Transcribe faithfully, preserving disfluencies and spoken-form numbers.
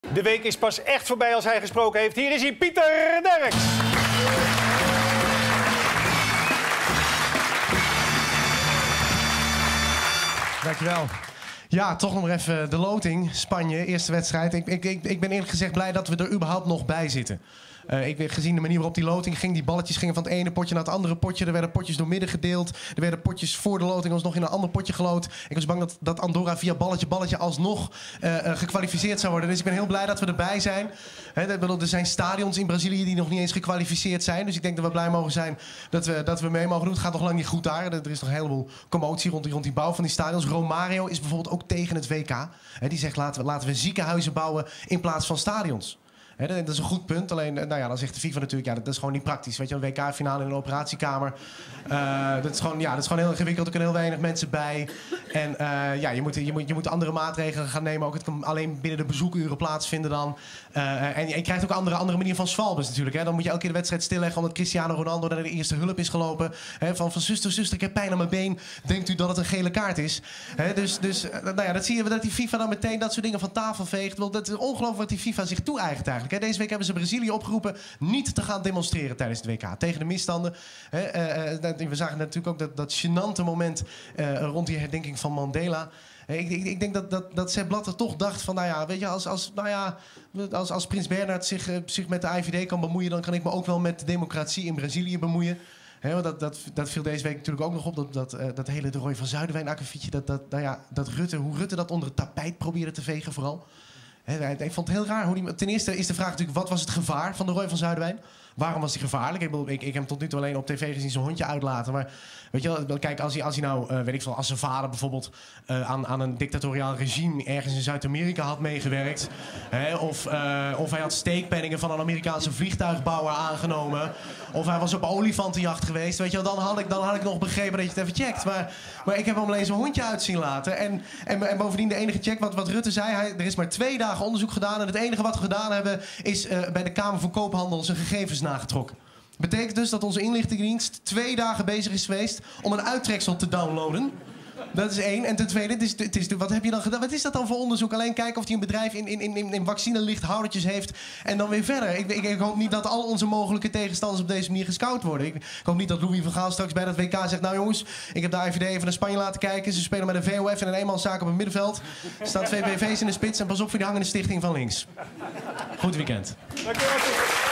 De week is pas echt voorbij als hij gesproken heeft. Hier is hij, Pieter Derks. Dankjewel. Ja, toch nog even de loting. Spanje, eerste wedstrijd. Ik, ik, ik, ik ben eerlijk gezegd blij dat we er überhaupt nog bij zitten. Uh, ik, gezien de manier waarop die loting ging, die balletjes gingen van het ene potje naar het andere potje. Er werden potjes door midden gedeeld. Er werden potjes voor de loting alsnog in een ander potje geloot. Ik was bang dat, dat Andorra via balletje balletje alsnog uh, uh, gekwalificeerd zou worden. Dus ik ben heel blij dat we erbij zijn. He, er zijn stadions in Brazilië die nog niet eens gekwalificeerd zijn. Dus ik denk dat we blij mogen zijn dat we, dat we mee mogen doen. Het gaat nog lang niet goed daar. Er is nog een heleboel commotie rond die, rond die bouw van die stadions. Romario is bijvoorbeeld ook tegen het W K. He, die zegt laten we, laten we ziekenhuizen bouwen in plaats van stadions. He, dat is een goed punt. Alleen, nou ja, dan zegt de FIFA natuurlijk, ja, dat is gewoon niet praktisch. Weet je, een W K-finale in een operatiekamer. Uh, dat, is gewoon, ja, dat is gewoon heel ingewikkeld. Er kunnen heel weinig mensen bij. En uh, ja, je moet, je, moet, je moet andere maatregelen gaan nemen. Ook het kan alleen binnen de bezoekuren plaatsvinden dan. Uh, en je krijgt ook een andere, andere manier van zwalbes natuurlijk. Hè. Dan moet je elke keer de wedstrijd stilleggen omdat Cristiano Ronaldo naar de eerste hulp is gelopen. He, van, van zuster, zuster, ik heb pijn aan mijn been. Denkt u dat het een gele kaart is? He, dus dus nou ja, dat zie je dat die FIFA dan meteen dat soort dingen van tafel veegt. Want dat is ongelooflijk wat die FIFA zich toe-eigent eigenlijk. He, deze week hebben ze Brazilië opgeroepen niet te gaan demonstreren tijdens het W K. Tegen de misstanden. He, uh, we zagen natuurlijk ook dat, dat gênante moment uh, rond die herdenking van Mandela. Ik, ik, ik denk dat, dat, dat Sepp Blatter toch dacht van, nou ja, weet je, als, als, nou ja, als, als Prins Bernhard zich, uh, zich met de I V D kan bemoeien, dan kan ik me ook wel met de democratie in Brazilië bemoeien. He, want dat, dat, dat viel deze week natuurlijk ook nog op, dat, dat, uh, dat hele de Roy van Zuiderwijn-akkefietje, dat, dat, nou ja, dat Rutte, hoe Rutte dat onder het tapijt probeerde te vegen vooral. He, ik vond het heel raar hoe die, ten eerste is de vraag natuurlijk, wat was het gevaar van de Roy van Zuiderwijn? Waarom was hij gevaarlijk? Ik, ik, ik heb hem tot nu toe alleen op tv gezien zijn hondje uitlaten. Maar weet je wel, kijk, als hij, als hij nou, uh, weet ik veel, als zijn vader bijvoorbeeld uh, aan, aan een dictatoriaal regime ergens in Zuid-Amerika had meegewerkt. Hè, of, uh, of hij had steekpenningen van een Amerikaanse vliegtuigbouwer aangenomen. Of hij was op olifantenjacht geweest. Weet je wel, dan had ik, dan had ik nog begrepen dat je het even checkt. Maar, maar ik heb hem alleen zijn hondje uit zien laten. En, en, en bovendien de enige check, wat, wat Rutte zei, hij, er is maar twee dagen onderzoek gedaan. En het enige wat we gedaan hebben is uh, bij de Kamer van Koophandel zijn gegevens nagetrokken. Betekent dus dat onze inlichtingendienst twee dagen bezig is geweest om een uittreksel te downloaden. Dat is één. En ten tweede, het is, het is, wat heb je dan gedaan? Wat is dat dan voor onderzoek? Alleen kijken of hij een bedrijf in, in, in, in vaccinelichthoudertjes heeft en dan weer verder. Ik, ik, ik hoop niet dat al onze mogelijke tegenstanders op deze manier gescout worden. Ik, ik hoop niet dat Louis van Gaal straks bij dat W K zegt, nou jongens, ik heb de I V D even naar Spanje laten kijken. Ze spelen met een V O F en een eenmanszaak op het middenveld. Er staan twee B V's in de spits en pas op voor die hangende stichting van links. Goed weekend. Dankjewel.